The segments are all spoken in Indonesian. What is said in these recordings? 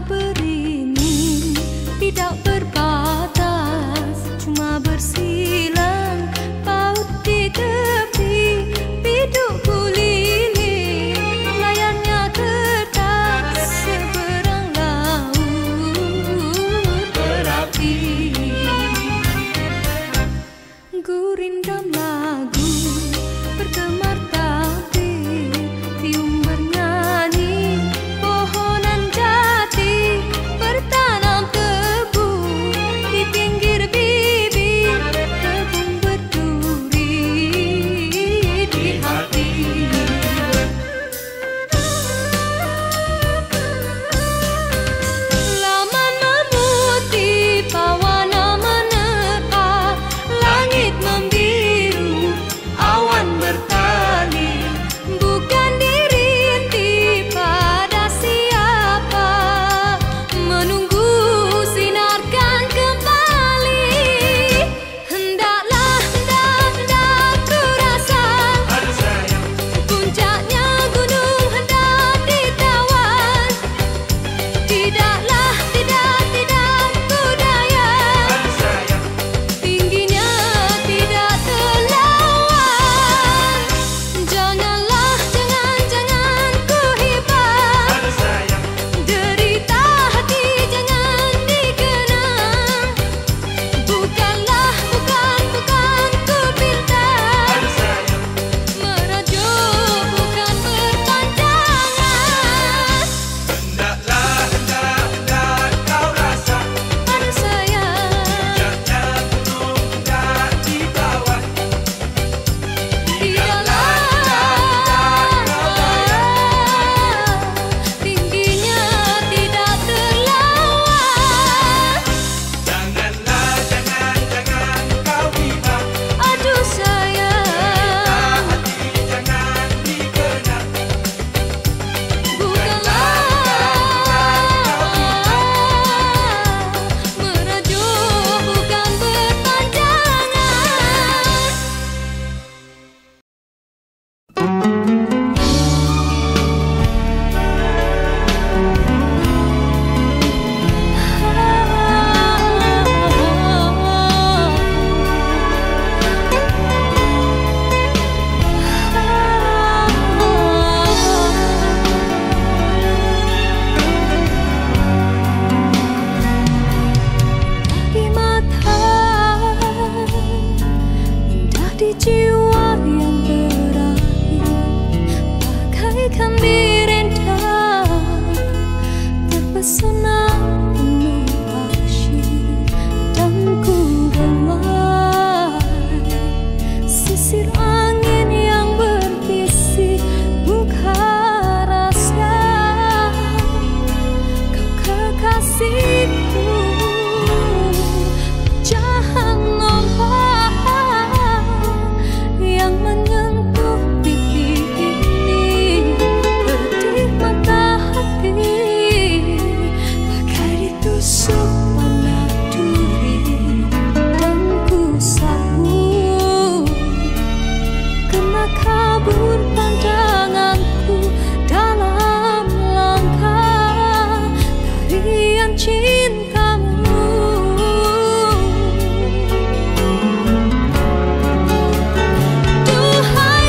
beringin, tidak berbatas, cuma bersilang paut di tepi biduk lilin. Layarnya kertas seberang laut berapi. Gurindam lagu bergemar tabir, tiung bernyanyi, pohonan jati bertanam tebu di pinggir bibir, kebun berduri di hati. Laman memutih, pawana menerpa, langit membiru, awan bertali, bukan dirintih pada siapa, menunggu sinarkan kembali. Hendaklah, hendak ku rasa, puncaknya gunung hendak ditawan. Tidaklah, tidak ku daya, tingginya tidak terlawan. Janganlah, jangan ku hibah, derita hati jangan dikenang. Bukanlah, bukan ku pinta, merajuk bukan berpanjangan. Hendaklah kau rasa, Pada saya, puncaknya gunung hendak ditawan. tingginya tidak terlawan. Jangan kau hibah, Aduh sayang, hati jangan dikenang. bukanlah merajuk bukan berpanjangan. Di mata, indah di jiwa yang berakhir, bagaikan direndam, terpesona penuh asyik, dan ku gemar sisir angin yang berbisik, buka rasa kau kekasihku. Jangan nampak yang menyentuh pipi ini, pedih mata hati, bagai ditusuk panah duri, dan ku sambut kena kabur pandanganku dalam langkah tarian cintamu. Duhai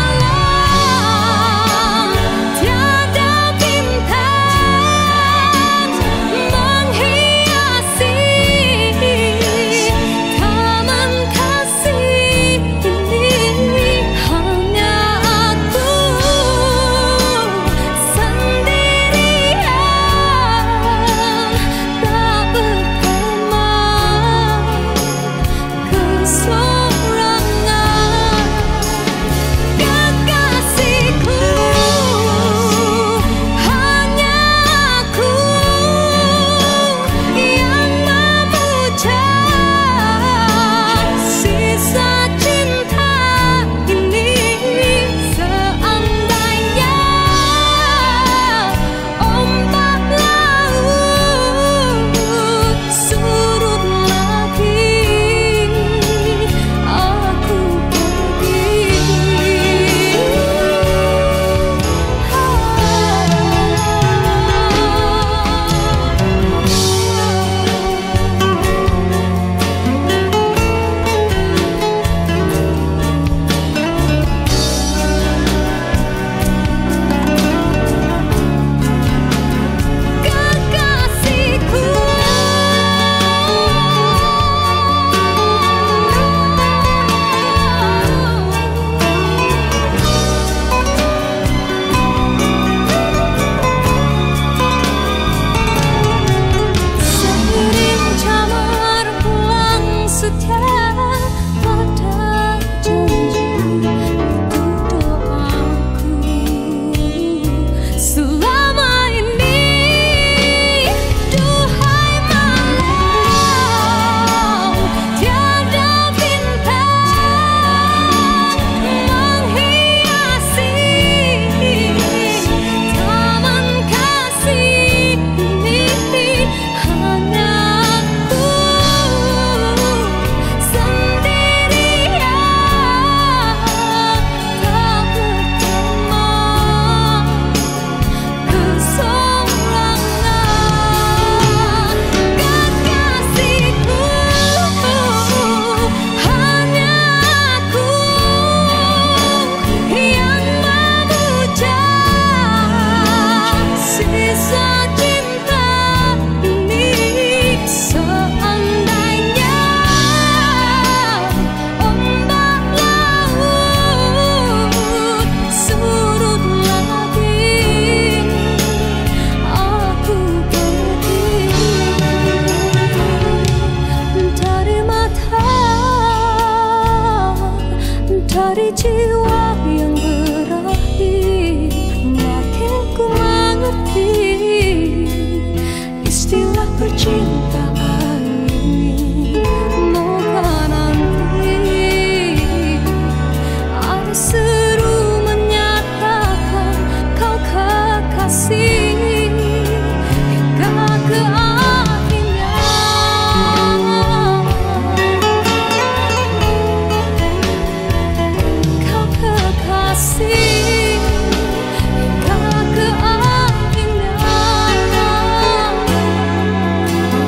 malam, tiada bintang menghiasi taman kasih ini, hanya aku sendirian percintaan ini. Moga nanti ada seru menyatakan kau kekasih hingga ke akhirnya. Kau kekasih hingga ke akhirnya.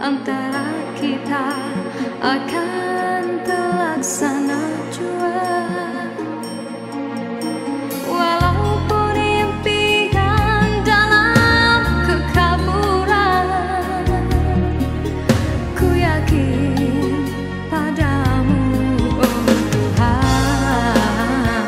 antara kita akan terlaksana jua. Walaupun impian dalam kekaburan, ku yakin padamu, oh Tuhan.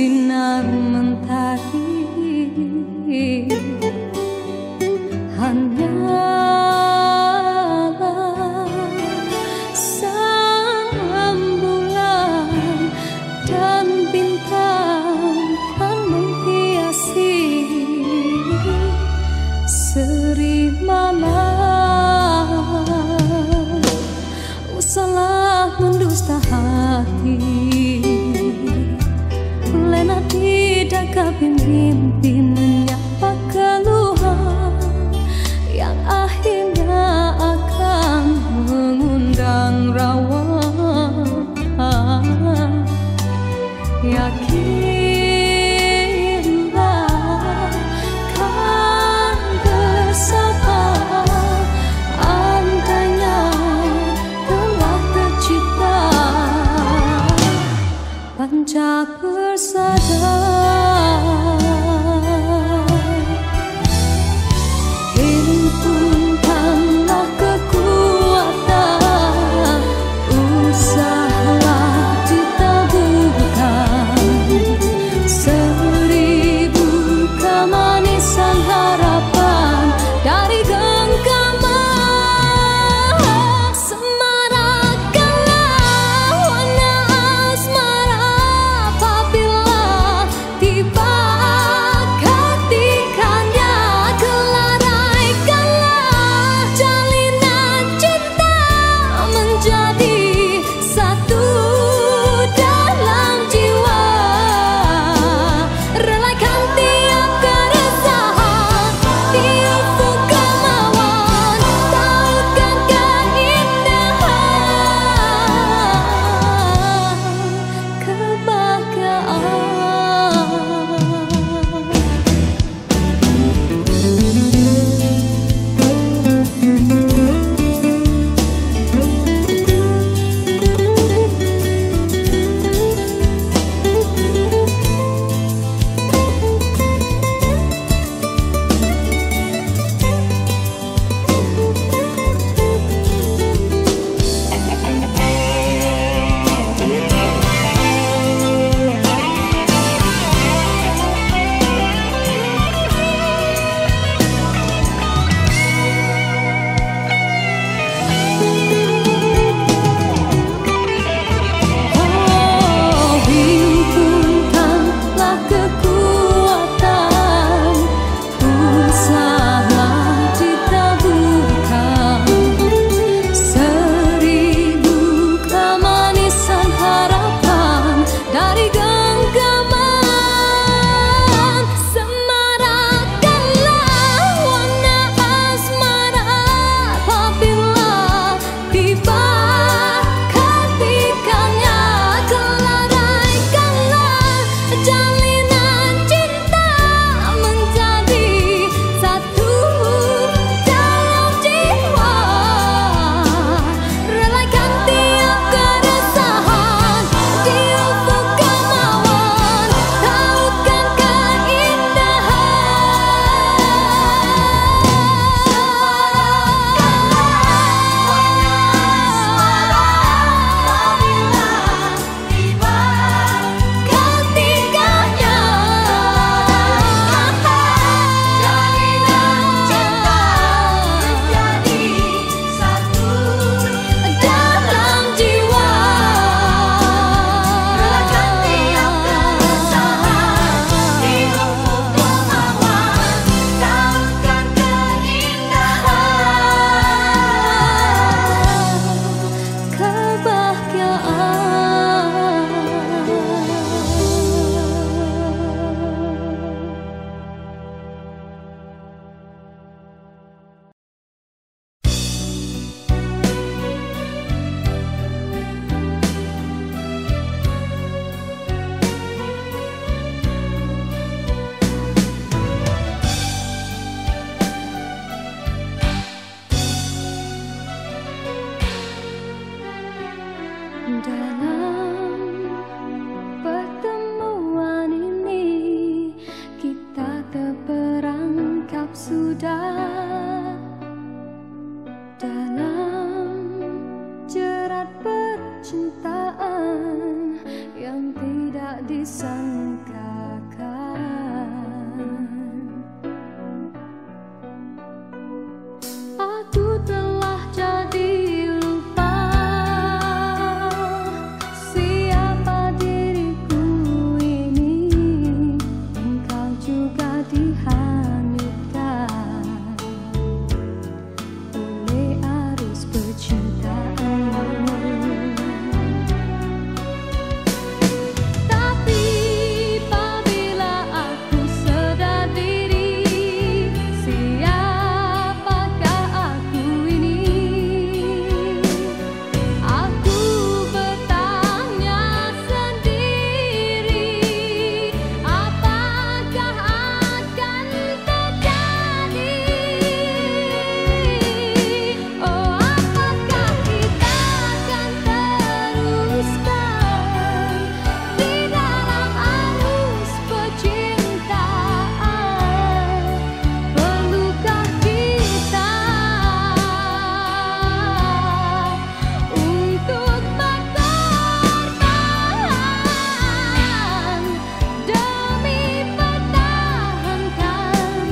sinar mentari hanyalah sang bulan dan bintang kan menghiasi seri malam. Usahlah mendusta hati, lena tidak kepin mimpi menyapa keluhan yang akhirnya akan mengundang rawa. Yakinlah kan bersama, andainya telah tercipta panca persada. Himpunkanlah kekuatan, usahalah ditaburkan seribu kemanisan harapan dari genggaman. Semarakkanlah warna asmara apabila tiba ketikanya. Kelaraikanlah jalinan cinta menjadi satu dalam jiwa. Relakan tiap keresahan di ufuk kemauan, tautkan keindahan kebahagiaan. Himpunkanlah kekuatan, usahalah ditaburkan seribu kemanisan harapan dari genggaman. Semarakkanlah warna asmara apabila tiba ketikanya. Kelaraikanlah jalinan cinta menjadi satu dalam jiwa. Relakan tiap keresahan di ufuk kemauan, tautkan sudah dalam jerat percintaan yang tidak tak disangkakan. Aku telah jadi lupa siapa diriku ini. Engkau juga dihanyutkan oleh arus percintaanmu. Tapi apabila aku sadar diri, siapakah aku ini? Aku bertanya sendiri, apakah akan terjadi? Oh, apakah kita akan teruskan di dalam arus percintaan? Perlukah kita untuk berkorban demi pertahankan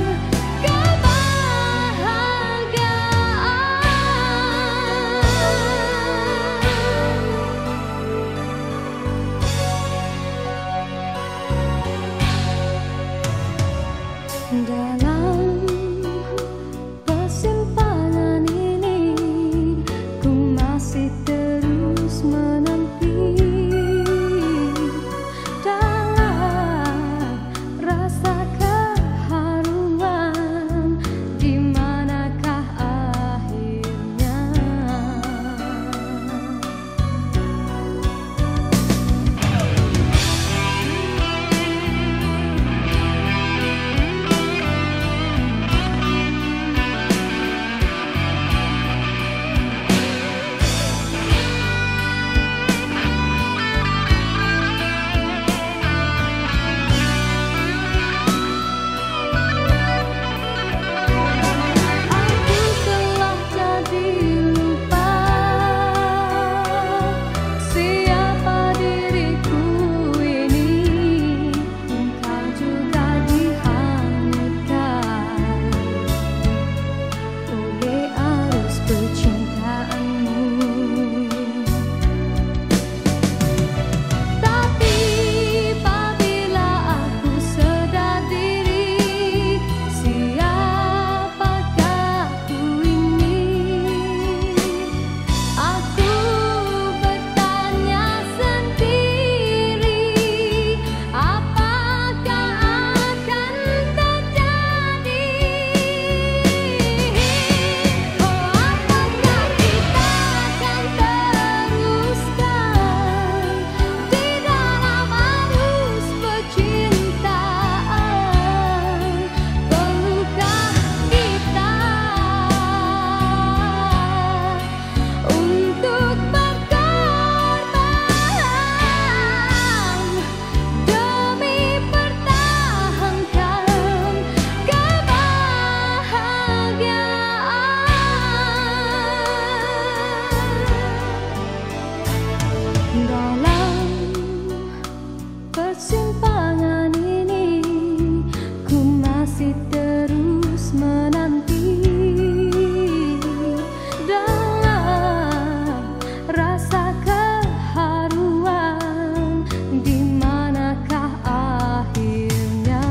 kebahagiaan? Dalam persimpangan ini, ku masih terus menanti dalam rasa keharuan. Di manakah akhirnya? Aku telah jadi lupa siapa diriku ini. Engkau juga dihanyutkan oleh arus percintaanmu. Tapi apabila aku sadar diri, siapakah aku ini? Aku bertanya sendiri, apakah akan terjadi? Oh, apakah kita akan teruskan di dalam arus percintaan? Perlukah kita untuk berkorban demi pertahankan kebahagiaan? Dalam persimpangan ini, ku masih terus menanti dalam rasa keharuan. Di manakah akhirnya?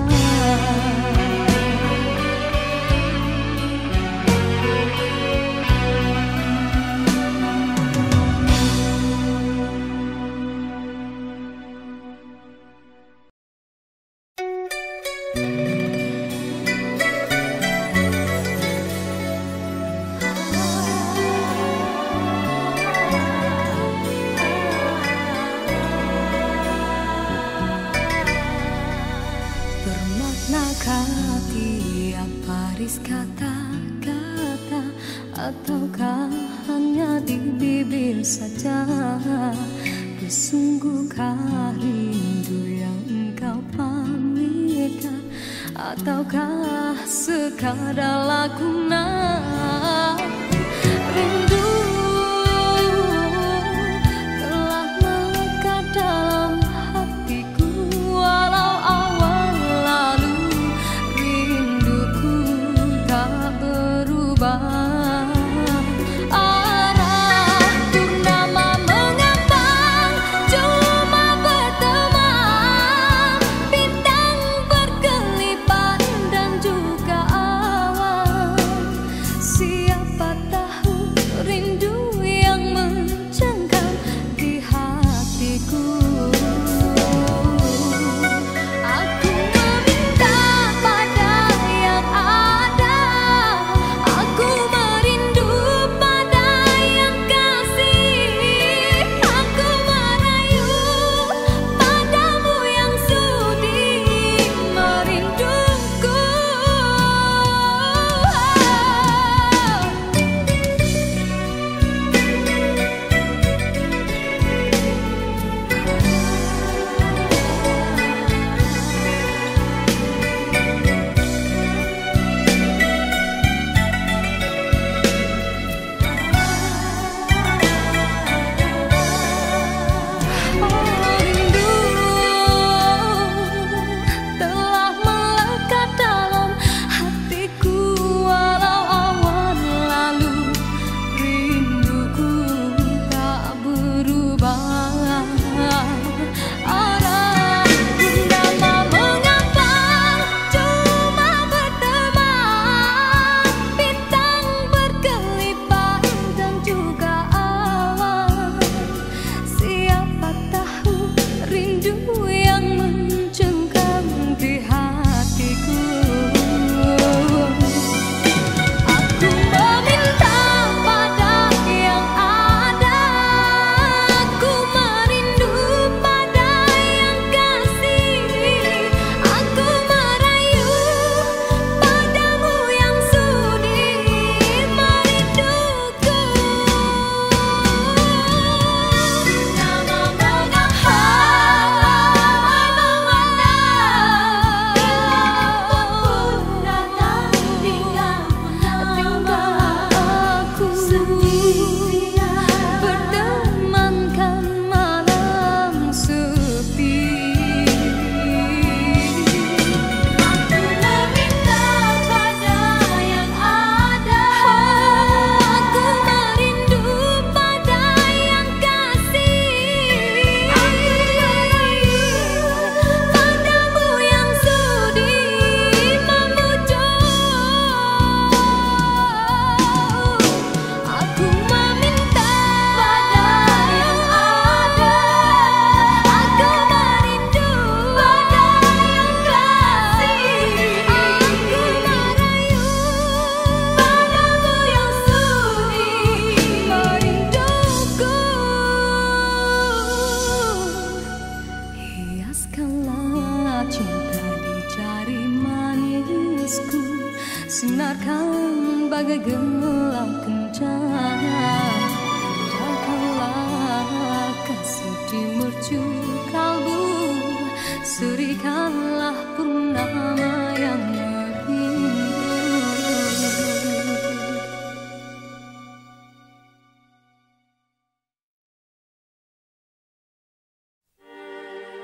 Bermaknakah tiap baris kata-kata, ataukah hanya di bibir saja? Sesungguhkah rindu yang engkau pamitkan, ataukah sekadar lakonan? Rindu telah melekat dalam hatiku.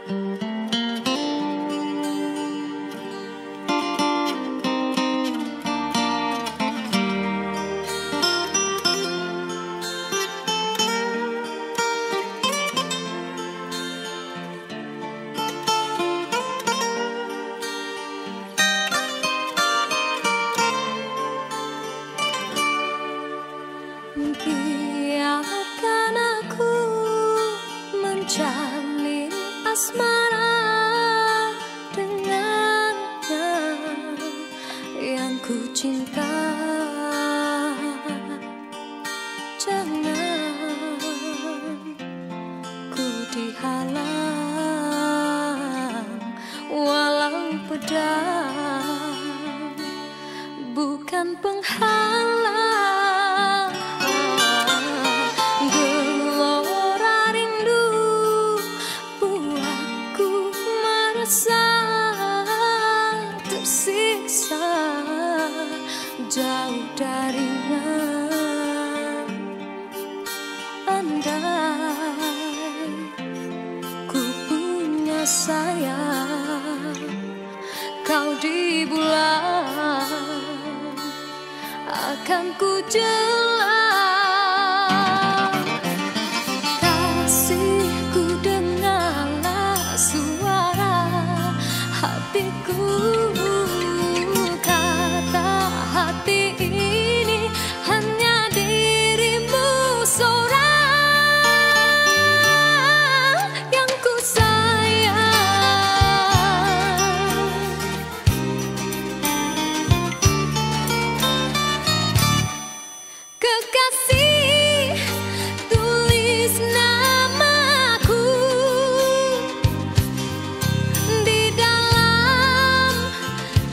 Biarkan aku menjalin asmara dengannya yang ku cinta. Jangan ku dihalang walau pedang bukan penghalang. Tersiksa jauh darinya. Andai ku punya sayang, kau di bulan akan ku jelas. Kasihku, dengarlah suara hatiku. Kekasih, tulis namaku di dalam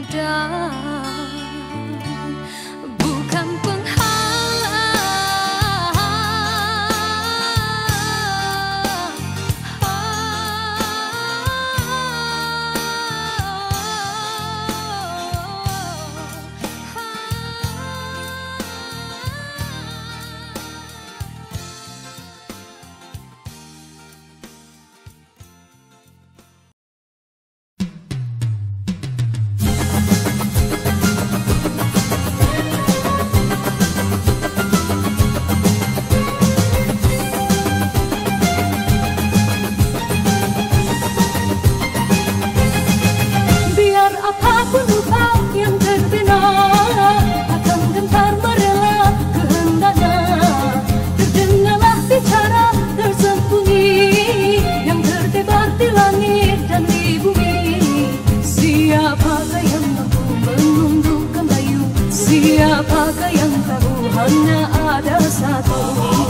bukan penghalang. Apapun lupa yang terbina akan gentar merela kehendaknya. Terdengarlah bicara tersembunyi yang terdebar di langit dan di bumi. Siapakah yang mampu menundukkan bayu? Siapakah yang tahu hanya ada satu?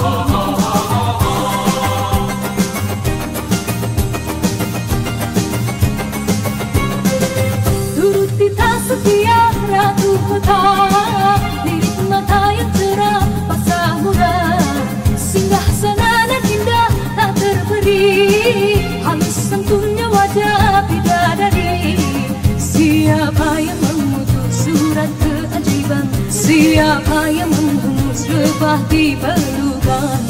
Setia ratu kota, lirik mata yang cerah, pasang muda, singgah sana dan indah tak terberi, halus santunnya wajah bidadari. Siapa yang mengutus surat keajaiban? Siapa yang menghunus lebah di pelukan?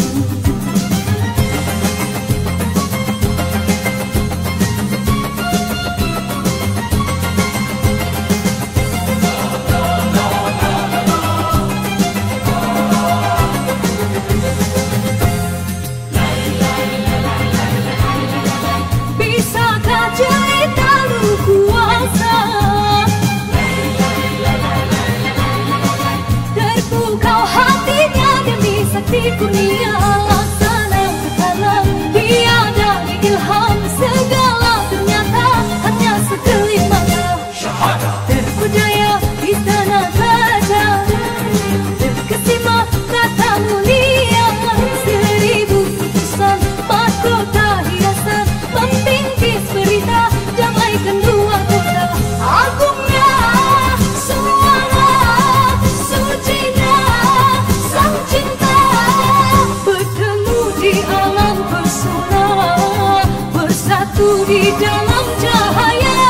Terpukau hatinya demi sakti kurnia laksana berkalam. Tiada ilham segala ternyata hanya sekelip mata. Terpujaya istana kaca, terkesima kata mulia. 1000 putusan mahkota hiasan membingkis berita damaikan dua kota. Agungnya suara sucinya sang cinta bertemu di alam pesona, bersatu di dalam cahaya.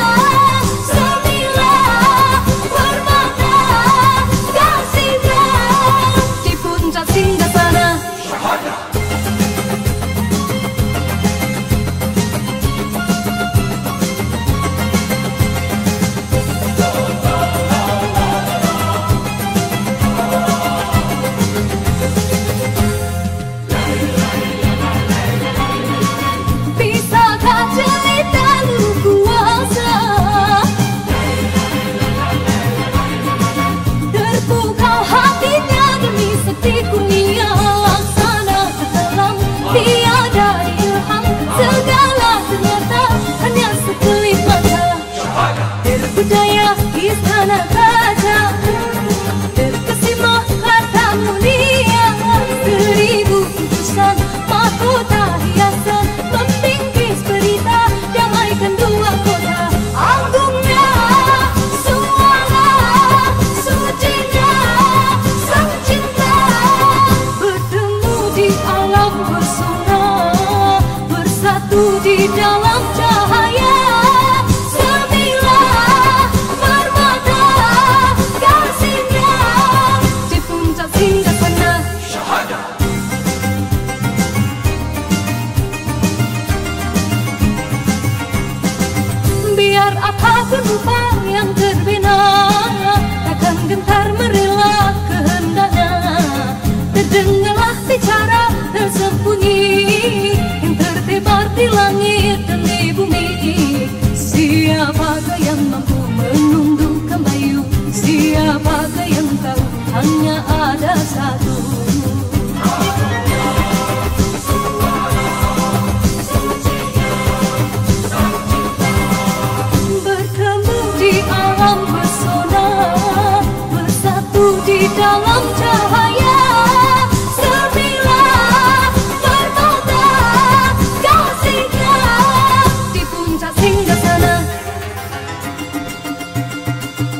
Semilah permata kasihnya di puncak singgasana. Bisakah cerita lu kuasa? Terpukau hatinya demi sakti kurnia laksana kedalam. Tiada ilham segala ternyata hanya sekelip mata. Terpedaya istana kaca, terkesima kata mulia. 1000 putusan mahkota hiasan membingkis berita damaikan dua kota. Agungnya suara sucinya sang cinta bertemu di alam pesona, bersatu di dalam cahaya. Semilah permata kasihnya di puncak singgasana. Biar apapun rupa yang terbina akan gentar merela kehendaknya. Terdengarlah bicara tersembunyi yang terdebar di langit dan di bumi. Siapakah yang mampu menundukkan bayu? Siapakah yang tahu hanya ada satu? Bertemu di alam pesona, bersatu di dalam cahaya. Semilah permata kasihnya di puncak singgasana.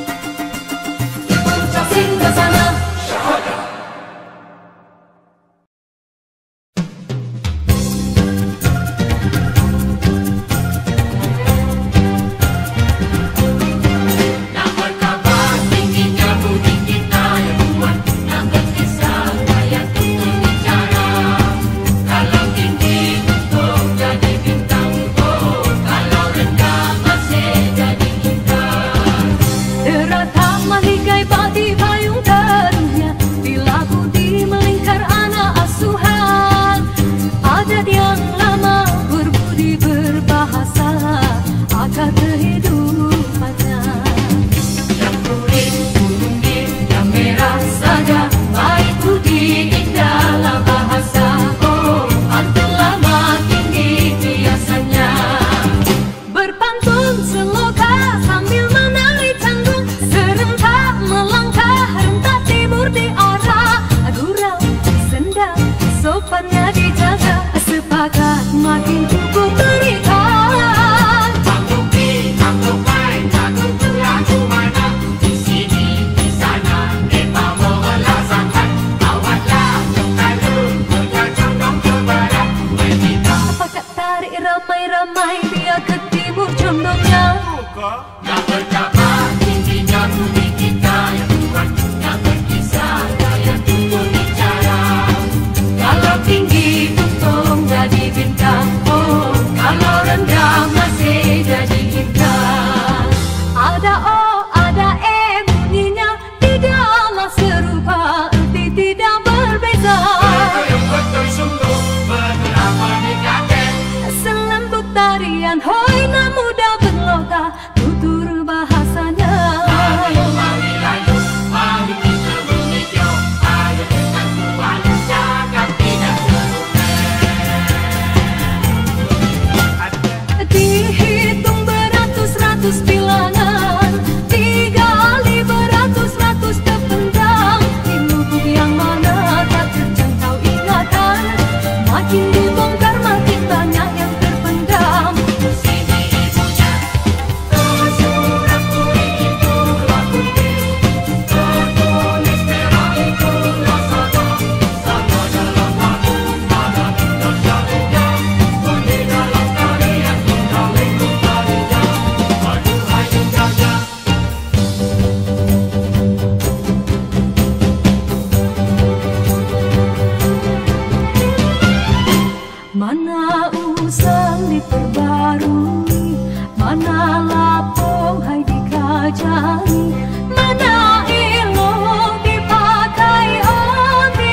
jani mana ilo dipakai onti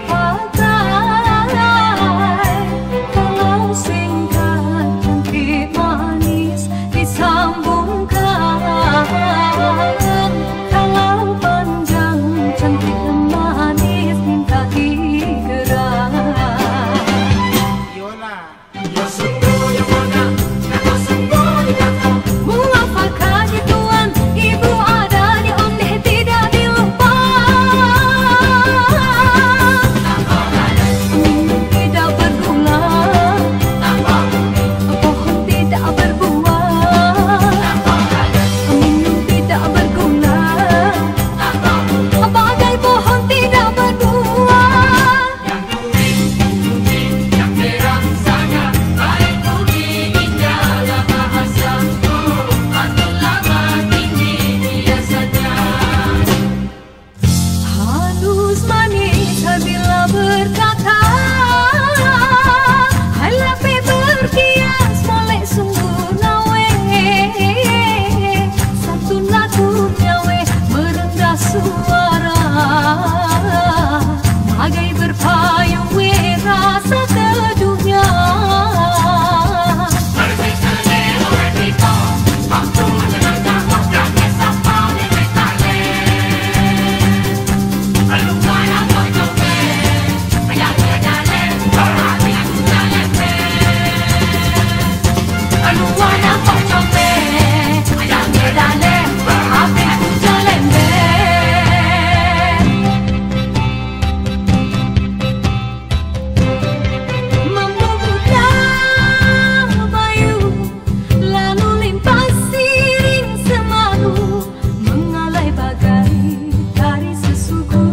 dipakai kalau singkat cantik manis disambungkan kalau panjang cantik manis minta digerak Yola, yo sungguh yo mana, aku sungguh di kata. muafakat Tuhan ibu ada di ondeh tidak dilupa tidak berguna pohon tidak berbuah minum tidak berguna bagai pohon tidak berbuah Yang putih, yang merah sana, baik budi indahlah bahasaku, atur lama tinggi biasanya. halus manis bila berkata halape berkias molek sungguh nawe satu lagunya we merendah suara bagai berpayung we rasa teduhnya aluana pocombe ayang dale api jalembe membuka bayu lalu limpas siring semalu mengalai bagai tari sesuku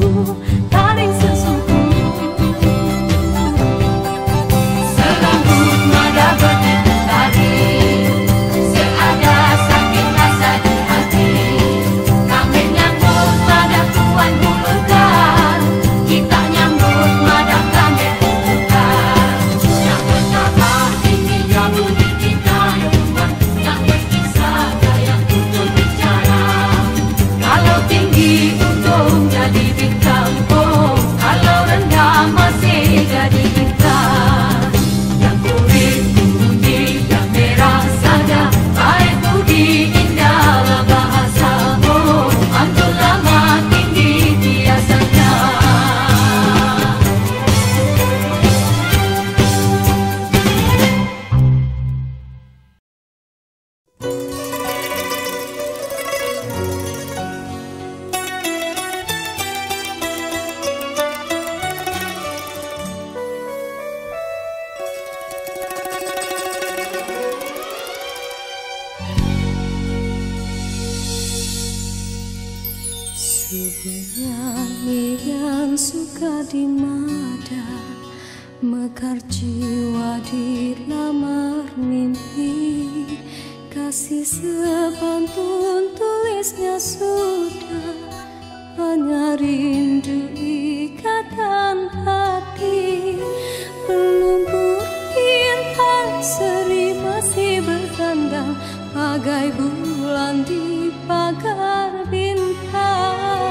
Selambut nada bertiup tadi, seada sakit rasa di hati. Kami nyambut pada Tuhan bulukan, kita nyambut pada kami bulukan. Yang betapa tingginya budi kita ya Tuhan, yang berkisah yang untuk bicara. Kalau tinggi untung jadi bintang, oh kalau rendah masih jadi bintang. Yang putih, yang merah saja, baik budi indahlah bahasamu, antul lama tinggi biasanya. Penyanyi yang suka dimada mekar jiwa di lamar mimpi kasih sepantun tulisnya sudah hanya rindu ikatan hati pelumpur bintang seri masih bertandang bagai bulan di pagar bintang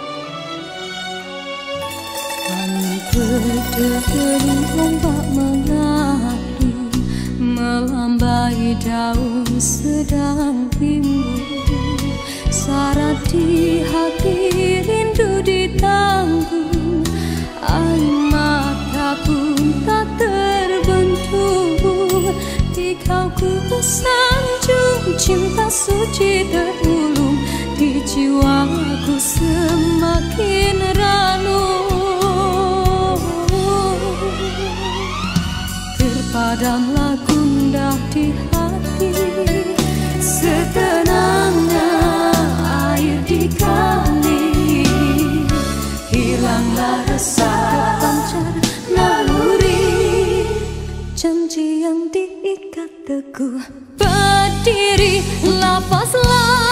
Berdering ombak mengadu melambai daun sedang timbul syarat di hati rindu ditanggung air mata pun tak terbentuk di kau ku sanjung cinta suci terulung di jiwaku semakin ranum terpadamlah gundah di hati setenangnya air di kali hilanglah resah pancar naluri janji yang diikat teguh berdiri lafaz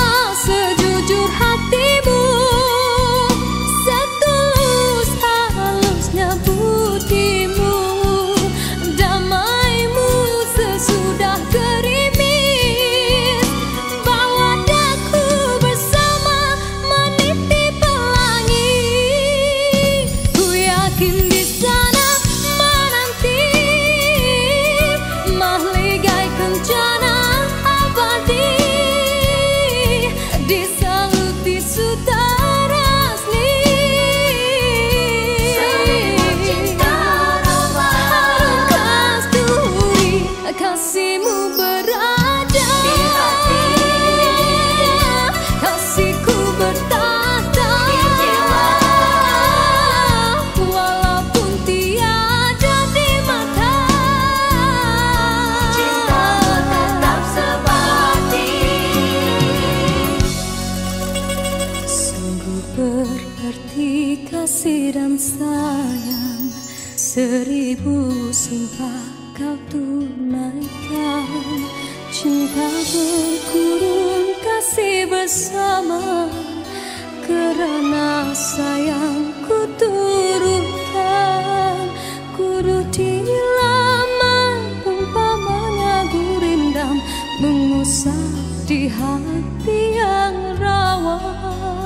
kasih dan sayang, 1000 sumpah kau tunaikan. Cinta berkurun, kasih bersama, karena sayangku turutkan. Kuruti laman umpamanya gurindam, mengusap di hati yang rawan.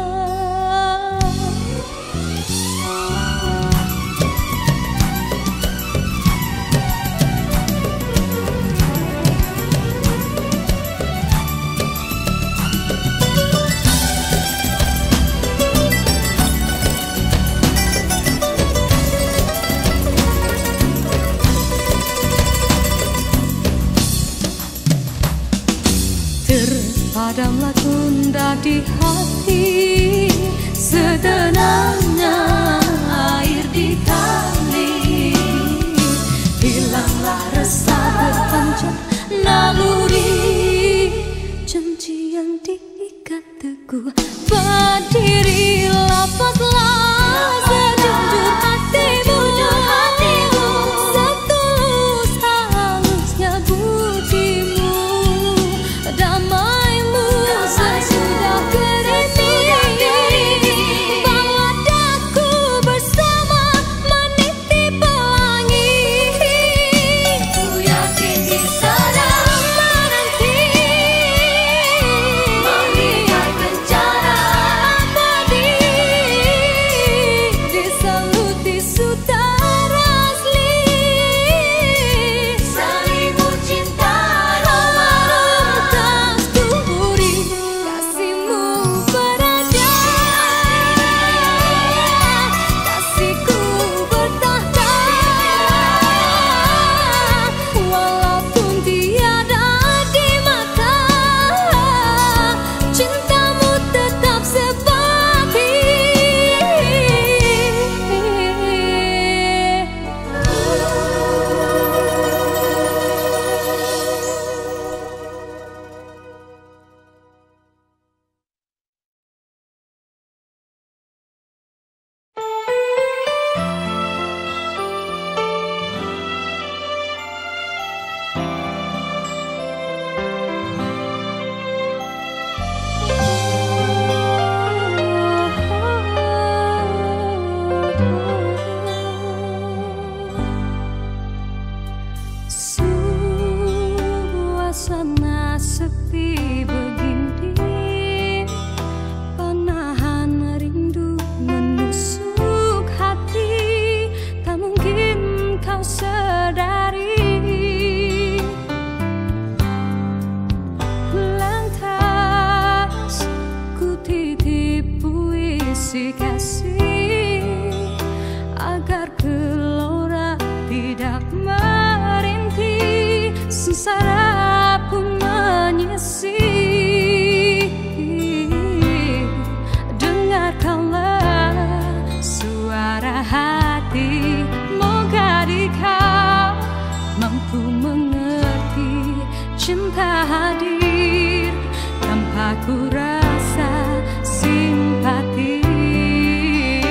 Terpadamlah tunda di hati, sedenangnya air di kali. Hilanglah resah berpanjat naluri, janji yang diikat teguh. Berdiri lapaslah sejujur hatimu, setulus halusnya budimu. Damaimu sesudah kering, bawa daku bersama meniti pelangi. Ku yakin di sana menanti, melihat bencana abadi, disaluti sutara asli. Selimut cinta romantis kuburi, kasihmu berada, kasihku bertahta. Walaupun tiada di mata, cintamu tetap sebati. Suasana sepi begini, panahan rindu menusuk hati, tak mungkin kau sadari. Lantas ku titip puisi kasih, agar gelora tidak merintih, sengsara pun menyisi. Dengarkanlah suara hati, moga kau mampu mengerti. Cinta hadir tanpa ku rasa simpati.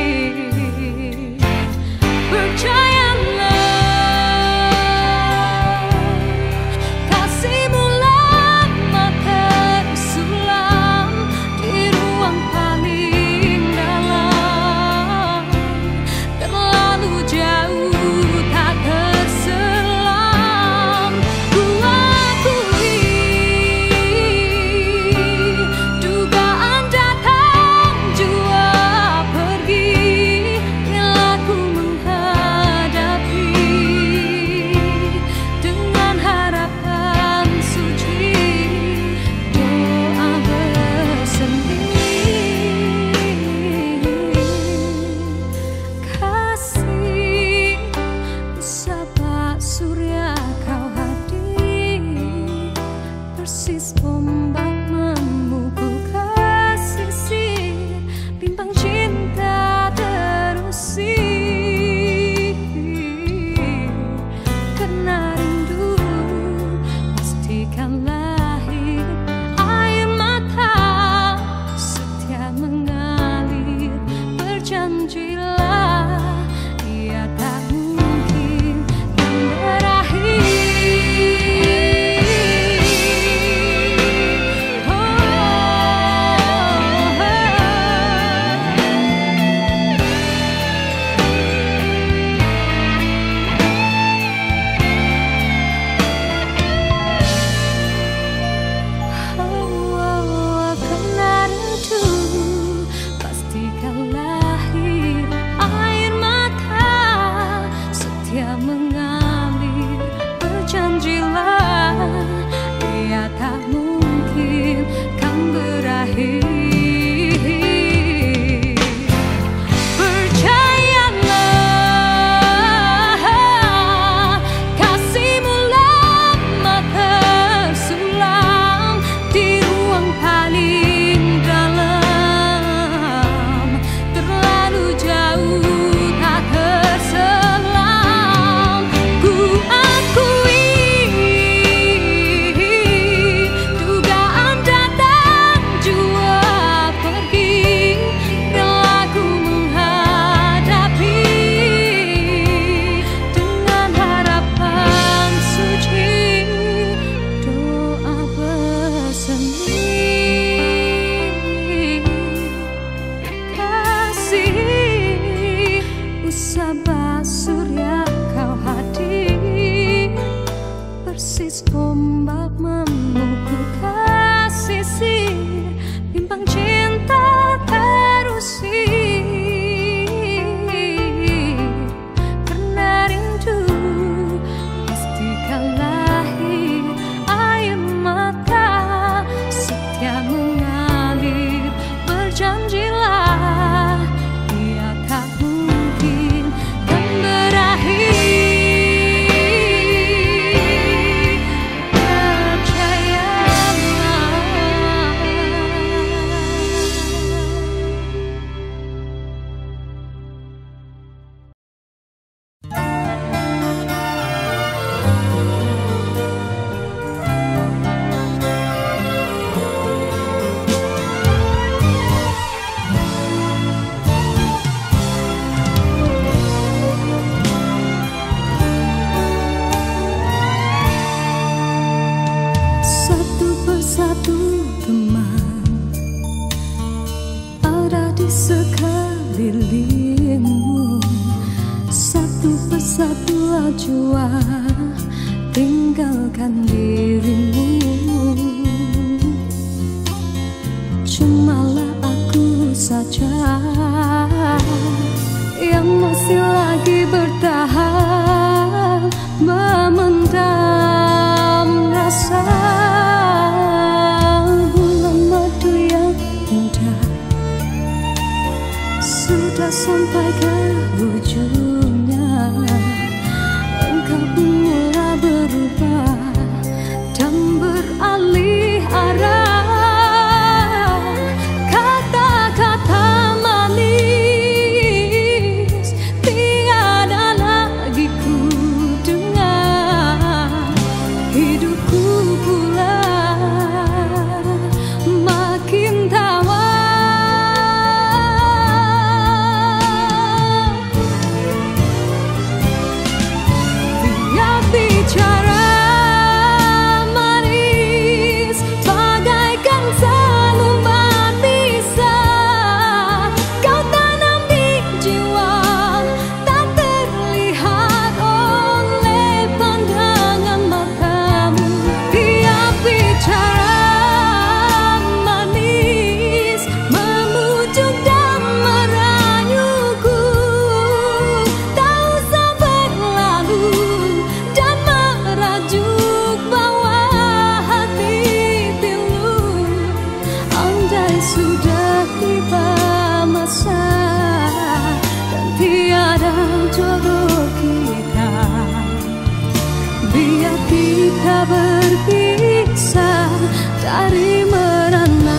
Desis ombak memukul kasisir, bimbang cinta terusir. Karena rindu pastikan lahir air mata, setia mengalir. Berjanjilah dia tak mungkin kan berakhir. Satu persatu teman ada di sekelilingmu, satu persatu jua tinggalkan dirimu. Cumalah aku saja yang masih lagi bertahan, memendam rasa. Bulan madu yang indah sudah sampai ke ujungnya, engkau pun mulai berubah dan beralih arah. Kata-kata manis tiada lagi ku dengar, hidupku pula makin tawar. Dia bicara manis bagaikan selembar bisa kau tanam di jiwa, tak terlihat oleh pandangan matamu. Dia bicara manis memujuk dan merayuku, tak usah berlalu dan merajuk bawa hati pilu. Andai sudah tiba masa dan tiada jodoh kita, biar kita berpisah dari merana.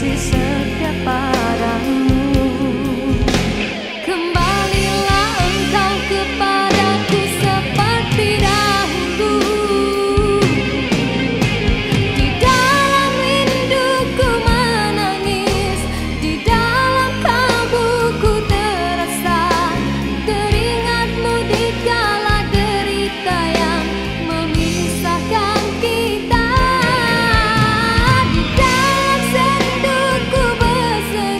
kasih setia padamu. Kembalilah engkau kepadaku seperti dahulu. Di dalam rinduku menangis, di dalam kalbuku terasa teringatmu di kala derita yang memisahkan kita. Di dalam senduku bersedia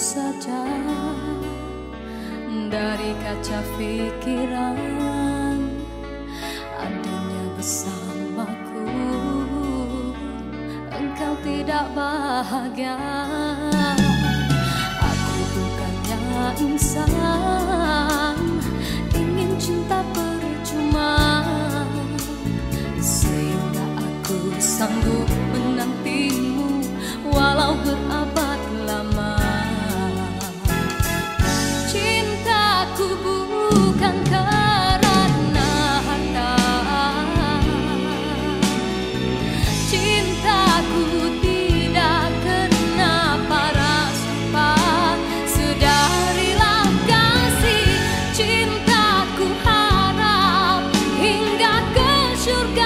saja dari kaca pikiran adanya bersamaku, engkau tidak bahagia. Aku bukannya insan ingin cinta percuma, sehingga aku sanggup menantimu walau berabad lama. Cintaku bukan karena harta, cintaku tidak kena para sumpah. Sedarilah kasih, cintaku harap hingga ke surga.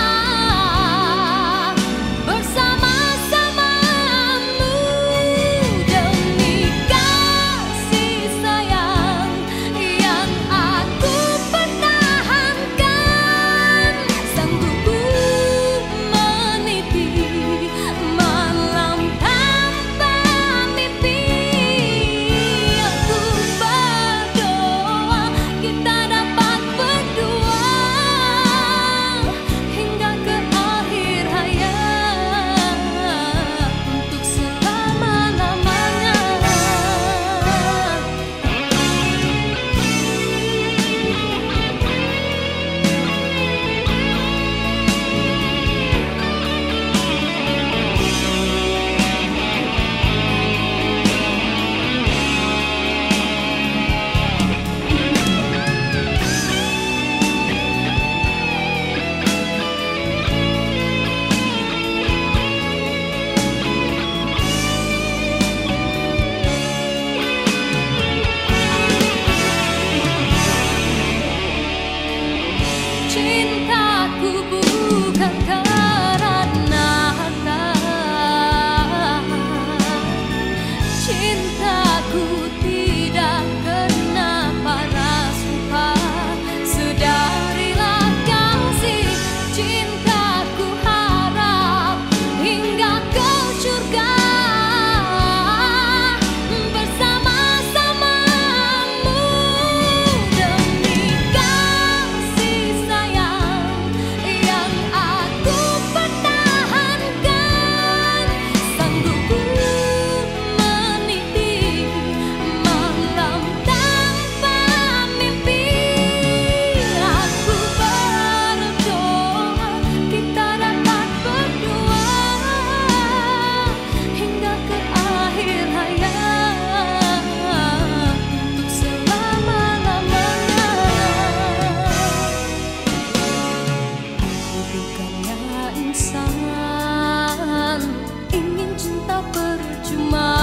Cintaku bukan karena harta, cintaku tidak kena para sumpah. Sedarilah kasih, cintaku harap hingga ke surga. Insan ingin cinta percuma,